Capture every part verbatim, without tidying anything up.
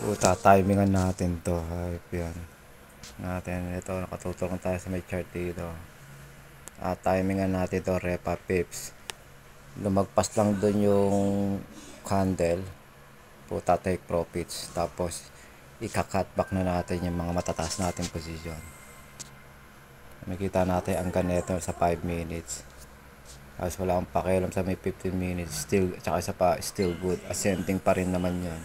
Puta, timingan natin to. Hype yan. Natin, ito, nakatutok tayo sa may chart dito. Ah, timingan natin to, Repa Pips. Lumagpas lang dun yung candle. Puta, take profits. Tapos, ika-cutback na natin yung mga matataas natin position. Makikita natin ang ganito sa five minutes. Tapos wala akong pakialam sa may fifteen minutes. Still, tsaka isa pa, still good. Ascending pa rin naman yan.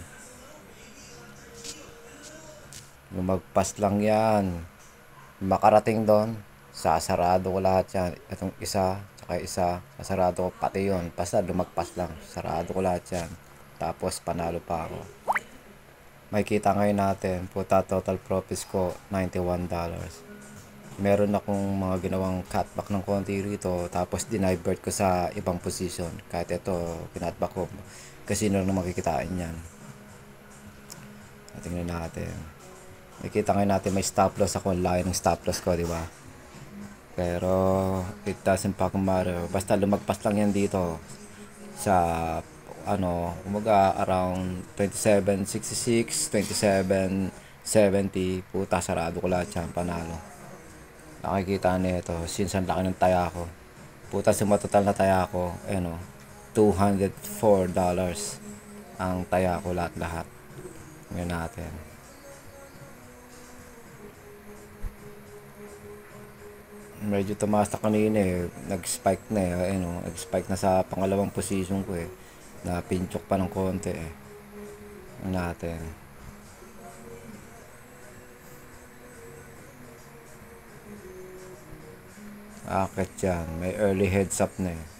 Lumagpas lang yan. Makarating doon, sasarado ko lahat yan. Itong isa, tsaka isa, sasarado ko pati yun. Basta lumagpas lang, sarado ko lahat yan. Tapos panalo pa ako. Makikita ngayon natin, puta total profits ko, ninety-one dollars. Meron akong mga ginawang cutback ng konti rito, tapos dinivert ko sa ibang position. Kahit ito, kinutback ko, kasi nung makikitain yan. Tingnan natin. Nakita ngayon natin may stop loss ako, layo ng stop loss ko, di ba? Pero it doesn't fucking matter. Basta lumagpas lang yan dito sa ano, umaga around twenty-seven sixty-six, twenty-seven seventy. Puta, sarado ko lahat yan, panalo. Nakikita nito, since ang laki ng taya ko. Puta, sumatotal na taya ko, ano, two hundred four dollars ang taya ko lahat-lahat. Ngayon natin. Medyo tumaas na kanina eh. Nag-spike na eh. Ano, nag-spike na sa pangalawang position ko eh. Na pinchok pa ng konti eh. Ngayon natin. Akit yan. May early heads up na eh.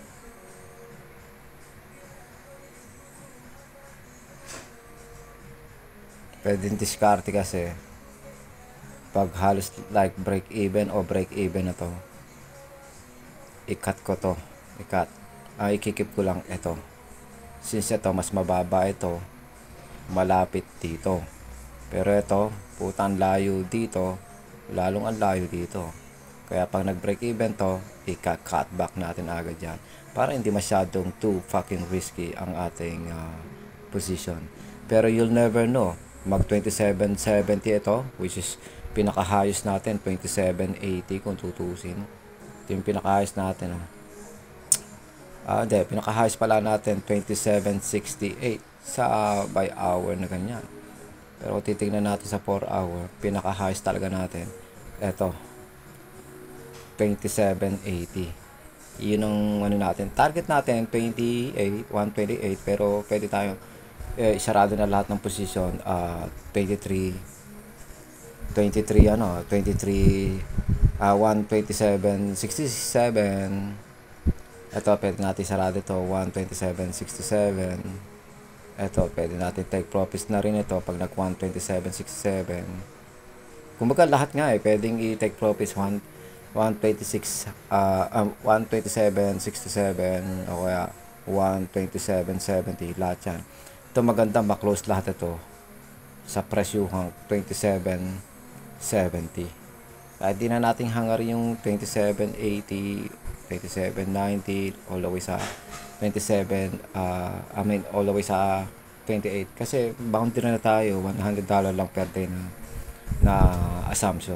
Pwedeng diskarte kasi pag halos like break even o break even na to, i-cut ko to, i-cut ah, ikikip ko lang ito, since ito mas mababa, ito malapit dito, pero ito putang layo dito, lalong ang layo dito, kaya pag nag break even to, i-cut back natin agad yan para hindi masyadong too fucking risky ang ating uh, position. Pero you'll never know, mag twenty-seven seventy ito, which is pinaka-highest natin, twenty-seven eighty kung tutusin. Ito yung pinaka-highest natin. Oh. Ah, hindi. Pinaka-highest pala natin, twenty-seven sixty-eight sa uh, by hour na ganyan. Pero titignan natin sa four hour, pinaka-highest talaga natin. Ito, twenty-seven eighty. Yun ang ano natin. Target natin, twenty-eight, one twenty-eight. Pero pwede tayo, eh, isarado na lahat ng position. Uh, twenty-three, twenty-three ano, twenty-three, uh, one twenty-seven sixty-seven. Ito, pwede natin sarado ito, one twenty-seven sixty-seven. Ito, pwede natin take profits na rin ito pag nag one twenty-seven sixty-seven. Kumbaga lahat nga eh, pwedeng i-take profits one twenty-six, uh, um, one twenty-seven sixty-seven o kaya one twenty-seven seventy, lahat yan. Ito maganda, maklose lahat ito sa presyuhang twenty-seven seventy. Kahit di na nating hangar yung twenty-seven eighty, twenty-seven ninety, all the way sa twenty-seven, uh, I mean all the way sa twenty-eight. Kasi boundary na tayo, one hundred dollars lang per day na, na assumption.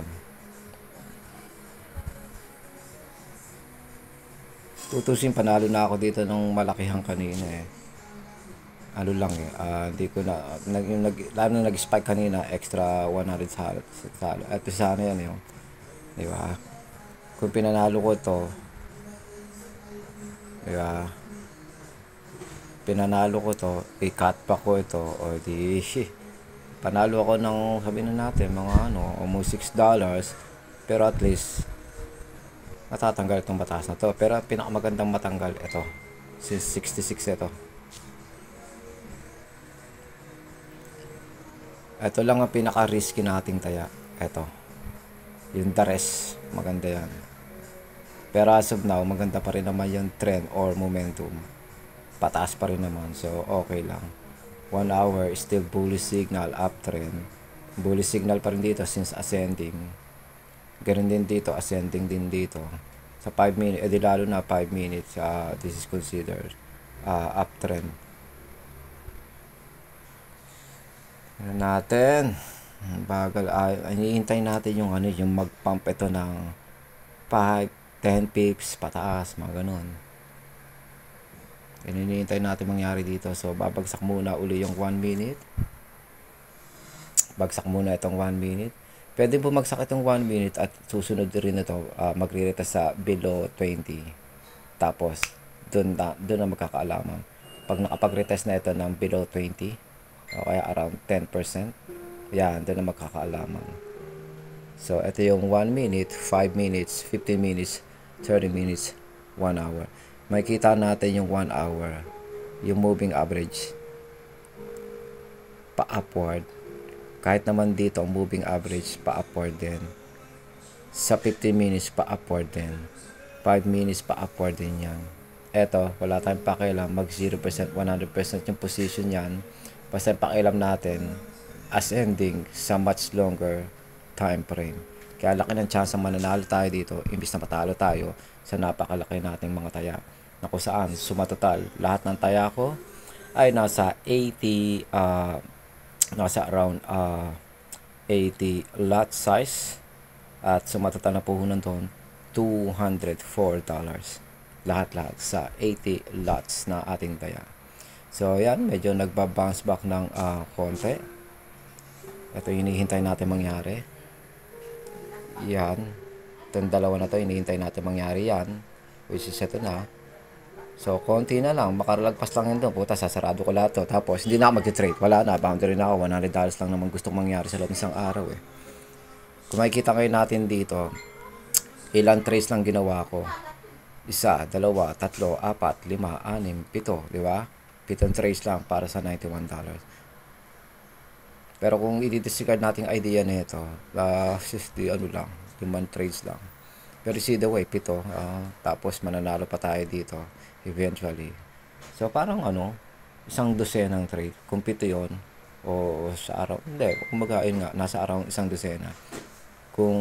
Tutusin, panalo na ako dito ng malakihang kanina eh. Ano lang eh, uh, hindi ko na, nag, yung nag, lalo na nag-spike kanina, extra one hundred sa salo. At sana yan yung, di ba? Kung pinanalo ko to, di ba? Pinanalo ko to, i-cut pa ko ito, o di, panalo ako ng, sabihin na natin, mga ano, almost six dollars, pero at least, matatanggal itong batas na to. Pero pinakamagandang matanggal, ito, since sixty-six ito. Ito lang ang pinaka-risky nating taya. Ito. Yung the rest, maganda yan. Pero as of now, maganda pa rin naman yung trend or momentum. Pataas pa rin naman. So, okay lang. One hour, still bullish signal, uptrend. Bullish signal pa rin dito since ascending. Ganun din dito, ascending din dito. Sa five minutes, edi lalo na five minutes, uh, this is considered uh, uptrend. Ano natin? Bagal. Ay, hinihintay natin yung ano, yung mag-pump ito ng five, ten pips pataas, mga ganun. Hinihintay natin mangyari dito. So, babagsak muna uli yung one minute. Bagsak muna itong one minute. Pwede bumagsak itong one minute at susunod rin ito, uh, magre-retest sa below twenty. Tapos, dun na, dun na magkakaalaman. Pag nakapag-retest na ito ng below twenty, o kaya around ten percent, yan, dun na magkakaalaman. So, ito yung one minute, five minutes, fifteen minutes, thirty minutes, one hour. Makikita natin yung one hour, yung moving average, pa-upward. Kahit naman dito, moving average, pa-upward din. Sa fifteen minutes, pa-upward din. five minutes, pa-upward din yan. Eto, wala tayong pakialam, mag zero percent, one hundred percent yung position yan. Basta pakialam natin, ascending sa much longer time frame. Kaya laki ng chance mananalo tayo dito, imbis na matalo tayo sa napakalaki nating mga taya. Na kung saan, sumatotal, lahat ng taya ko ay nasa eighty, uh, nasa around uh, eighty lot size, at sumatotal na puhunan doon two hundred four dollars lahat-lahat sa eighty lots na ating taya. So yan, medyo nagba-bounce back ng uh, konti. Ito yung hinihintay natin mangyari. Yan, itong dalawa na to hinihintay natin mangyari yan, which is ito na. So, konti na lang. Makaralagpas lang yun doon. Puta, sasarado ko lahat to. Tapos, hindi na ako mag-trade. Wala na. Boundary na ako. one hundred dollars lang naman gustong mangyari sa loob ng isang araw eh. Kung makikita kayo natin dito, ilang trades lang ginawa ko. Isa, dalawa, tatlo, apat, lima, anim, pito. Di ba? Pitong trades lang para sa ninety-one dollars. Pero kung i-disregard natin idea nito, uh, fifty, ano lang, limang trades lang. Pero see the way, pito. Uh, tapos, mananalo pa tayo dito eventually. So, parang ano, isang dosenang trade. Kung pito yun, o sa araw, hindi, kumbaga, yun nga, nasa araw isang dosena. Kung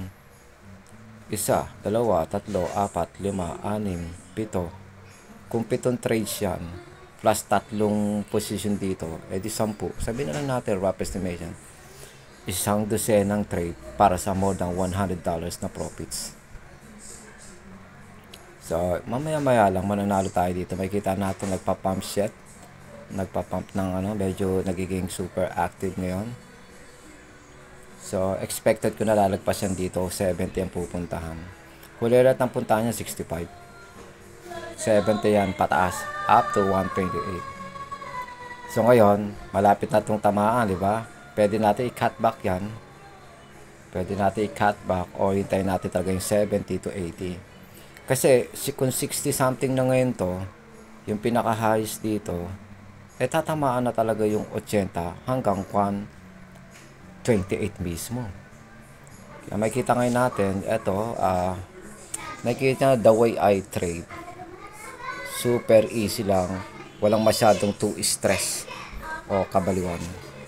isa, dalawa, tatlo, apat, lima, anim, pito. Kung pitong trades yan, plus tatlong position dito, edi sampu. Sabihin na lang natin, rough estimation, isang dosenang trade para sa more than one hundred dollars na profits. So, mamaya-maya lang mananalo tayo dito. Makikita natin nagpa-pump shit. Nagpa-pump ng ano, medyo nagiging super active ngayon. So, expected ko na lalagpas yan dito. seventy ang pupuntahan. Kulirat ng puntahan niya, sixty-five. seventy yan, pataas. Up to one twenty-eight. So, ngayon, malapit na itong tamaan, di ba? Pwede natin i-cut back yan. Pwede natin i-cut back o hintayin natin talaga yung seventy to eighty. Kasi kung sixty something na ngayon to, yung pinaka-highest dito, eh tatamaan na talaga yung eighty hanggang one twenty-eight mismo. Kaya makikita ngayon natin, eto, uh, nakikita na the way I trade. Super easy lang. Walang masyadong too stress o kabaliwan.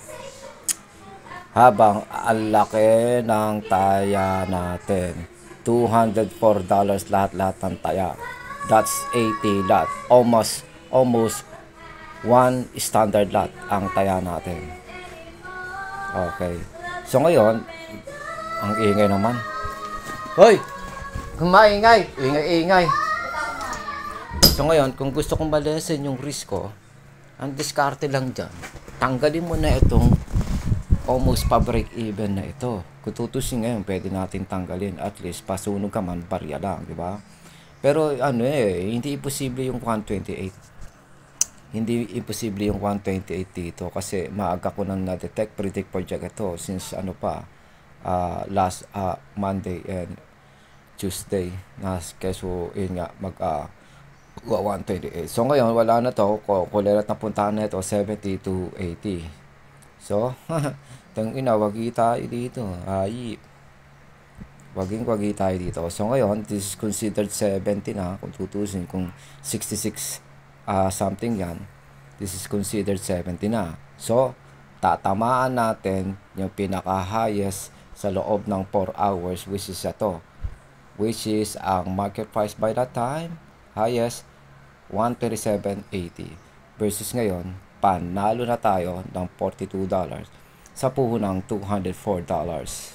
Habang ang laki ng taya natin. two hundred four dollars lahat-lahat ng taya. That's eighty lot. Almost, almost one standard lot ang taya natin. Okay. So ngayon, ang ingay naman. Hoy! Kung maingay, ingay-ingay. So ngayon, kung gusto kong malesen yung risk ko, ang diskarte lang dyan, tanggalin mo na itong almost pa-break even na ito. Kung tutusin ngayon, pwede natin tanggalin. At least, pasunog ka man, barya lang, di ba? Pero, ano eh, hindi imposible yung one twenty-eight. Hindi imposible yung one twenty-eight dito. Kasi, maaga ko nang na-detect, predict project ito. Since, ano pa, uh, last uh, Monday and Tuesday. Nas, keso, yun nga, mag, uh, one twenty-eight. So, ngayon, wala na to. Kulirat na puntahan na ito, seventy to eighty. So, tang ina, wagi tayo dito. Ay, waging wagi tayo dito. So, ngayon, this is considered seventy na. Kung tutusin, kung sixty-six uh, something yan, this is considered seventy na. So, tatamaan natin yung pinaka-highest sa loob ng four hours, which is ito. Which is ang market price by that time, highest, one thirty-seven eighty. Versus ngayon, panalo na tayo ng forty-two dollars sa puhunang two hundred four dollars.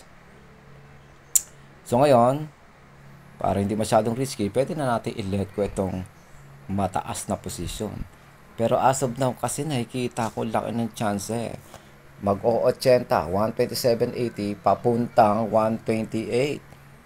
So ngayon, para hindi masyadong risky, pwede na natin i-let ko itong mataas na position. Pero as of now kasi nakikita ko laki ng chance eh. Mag-o-eighty, one twenty-seven eighty, papuntang one twenty-eight.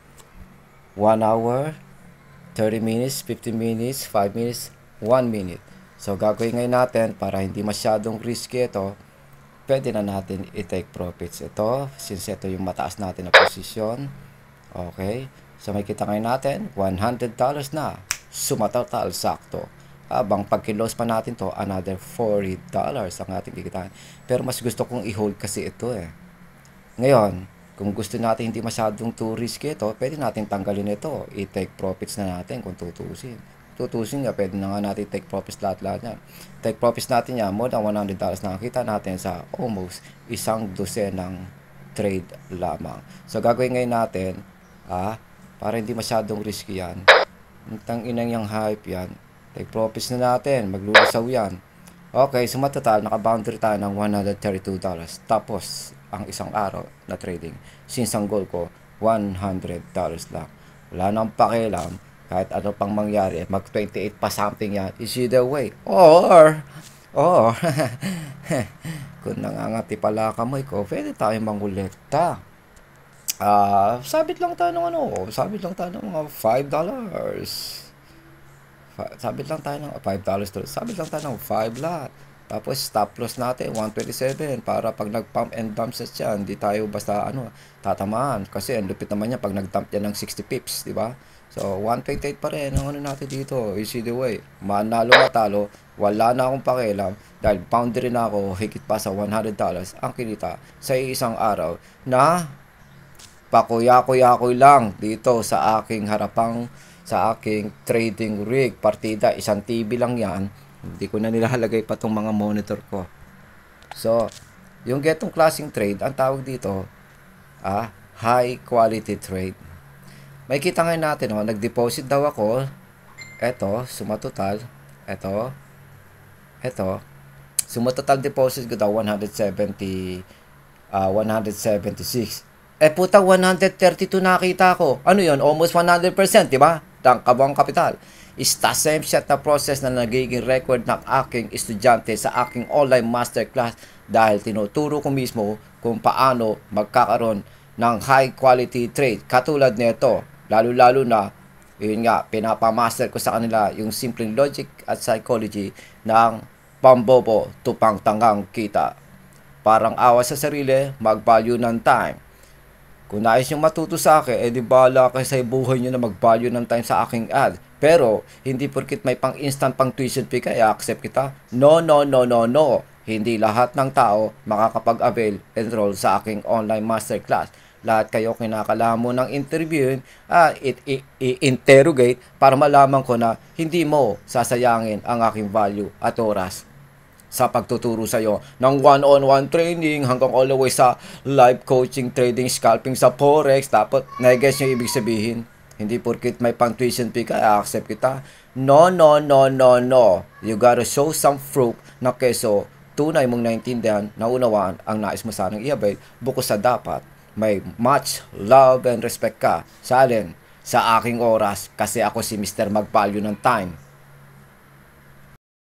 one hour, thirty minutes, fifty minutes, five minutes, one minute. So gagawin ngayon natin para hindi masyadong risky ito, pwede na natin i-take profits ito since ito yung mataas natin na position. Okay, so may kita ngayon natin one hundred dollars na sumatotal sakto. Habang pag kilos pa natin to, another forty dollars ang ating kikitain. Pero mas gusto kong i-hold kasi ito eh. Ngayon, kung gusto natin hindi masyadong too risky ito, pwede natin tanggalin ito. I-take profits na natin kung tutusin. Tutusin nga, pwede na nga natin take profits lahat-lahat yan. Take profits natin yan, more than one hundred dollars na nakita natin sa almost isang dosenang trade lamang. So, gagawin ngayon natin, ah, para hindi masyadong risky yan. Tang inang yung hype yan. Take profits na natin, maglulusaw yan. Okay, sumatotal, naka-boundary tayo ng one hundred thirty-two dollars. Tapos, ang isang araw na trading. Since ang goal ko, one hundred dollars lang. Wala nang pakialam, kahit ano pang mangyari, mag twenty-eight pa something yan, is either way. Or, or, kung nangangati pala kamay ko, pwede tayo mangulekta. Ah, uh, sabit lang tayo ng ano, sabit lang tayo ng mga five dollars. Sabit lang tayo ng five dollars to. Sabit lang tayo ng five lahat. Tapos stop loss natin one twenty-seven para pag nag-pump and dump sets yan, hindi tayo basta ano tatamaan kasi ang lupit naman niya pag nag-dump yan ng sixty pips, di ba? So one twenty-eight pa rin ang ano natin dito. You see the way. Manalo matalo, wala na akong pakialam dahil boundary na ako higit pa sa one hundred dollars ang kinita sa isang araw na pakuya-kuya-kuy lang dito sa aking harapang sa aking trading rig partida. Isang T V lang yan, hindi ko na nilalagay pa tong mga monitor ko. So yung getong klaseng trade ang tawag dito ah, high quality trade. May kita ngayon natin oh, nag-deposit daw ako eto, sumatotal eto, eto sumatotal deposit ko daw one hundred seventy uh, one hundred seventy-six. Eh puta, one hundred thirty-two nakita ko. Ano yon? Almost one hundred percent, di ba? Ang kabuang kapital. Is the same set na process na nagiging record ng aking estudyante sa aking online masterclass dahil tinuturo ko mismo kung paano magkakaroon ng high quality trade. Katulad nito, lalo-lalo na, yun nga, pinapamaster ko sa kanila yung simpleng logic at psychology ng pambobo tupang tanggang kita. Parang awa sa sarili, mag-value ng time. Kung nais nyo matuto sa akin, eh di bahala kayo sa buhay nyo na mag-value ng time sa aking ad. Pero, hindi porkit may pang-instant pang tuition fee ka, i-accept kita. No, no, no, no, no. Hindi lahat ng tao makakapag-avail, enroll sa aking online masterclass. Lahat kayo kinakailangan mo ng interview, ah, i-interrogate para malaman ko na hindi mo sasayangin ang aking value at oras sa pagtuturo sa iyo ng one-on-one training hanggang all the way sa live coaching, trading, scalping sa forex. Dapat na-guess nyo ibig sabihin. Hindi porkit may pang tuition fee ka, i-accept kita. No, no, no, no, no. You gotta show some proof na keso tunay mong naintindihan, naunawaan ang nais mo sanang i-avail bukos sa dapat may much love and respect ka sa alin? Sa aking oras kasi ako si Mister Mag-value ng time.